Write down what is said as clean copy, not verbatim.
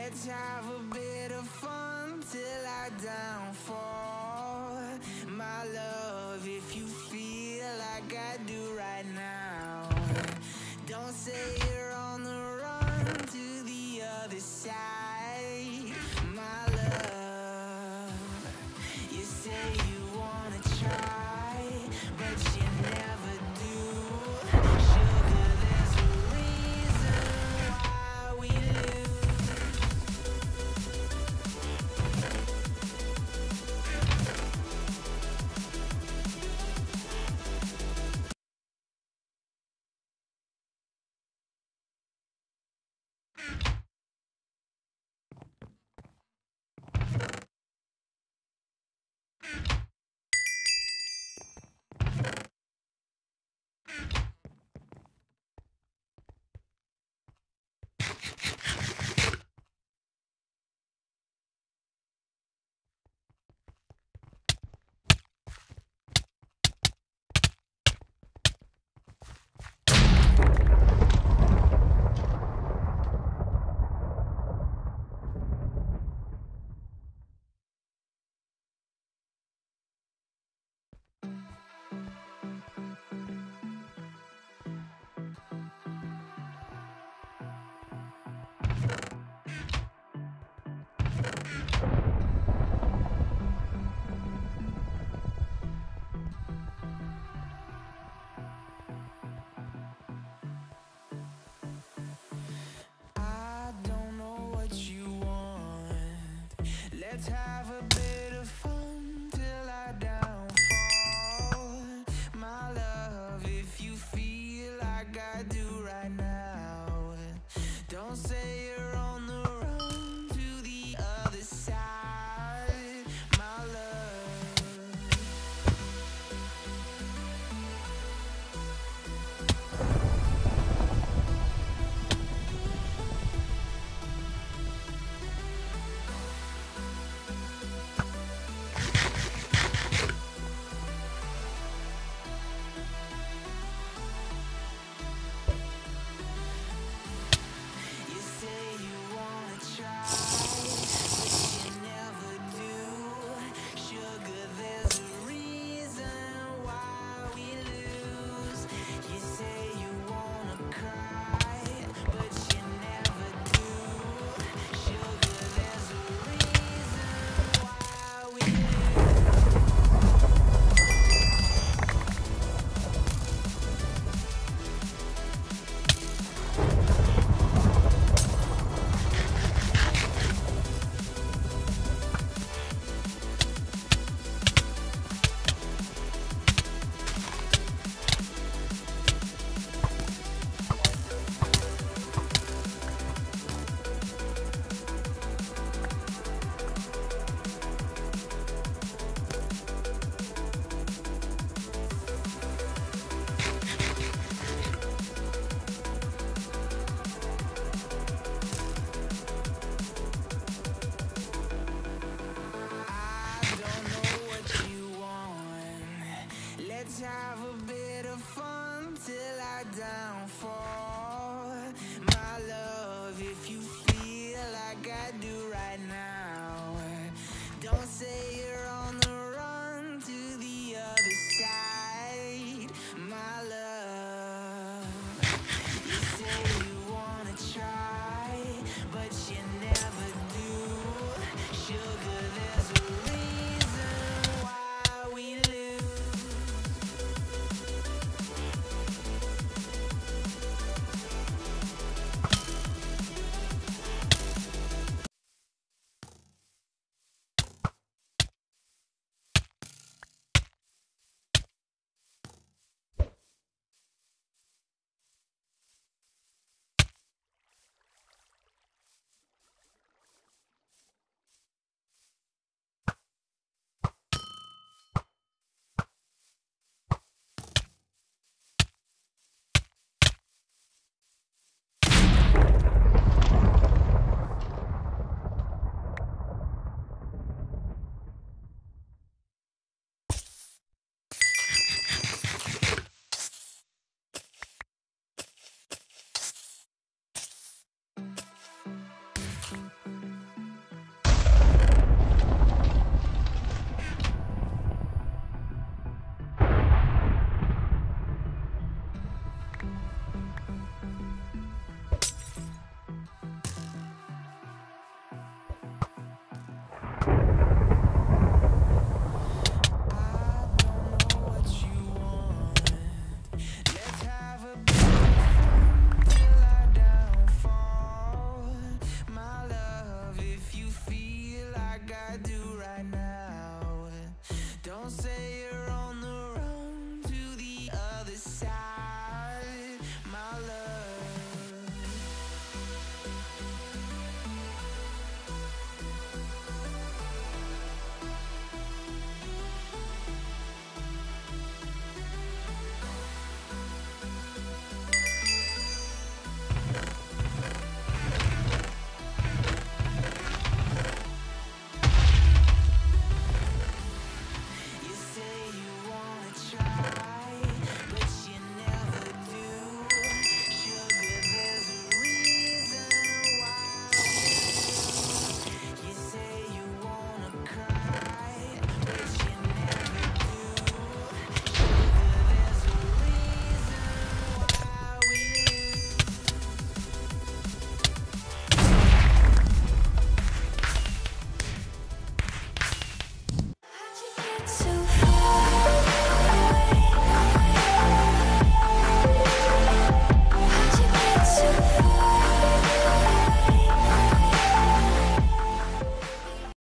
Let's have a bit of fun till I downfall. My love, if you feel like I do right now, don't say you're on the run to the other side. My love, you say you wanna try, but you never do. Sugar, there's a reason why we lose. I don't know what you want. Let's have a bit of fun till I downfall. My love, if you feel like I do right now, don't say you're on the run to the other side. My love, you say you wanna try, but you never do. Sugar, there's a reason why we lose. You say you wanna cry, but you never do. Sugar, there's a reason why we lose. I don't know what you want. Let's have a bit of fun till I downfall. My love, if you feel like I do right now, don't say you're on the run to the other side. My love, you say you wanna try, but you never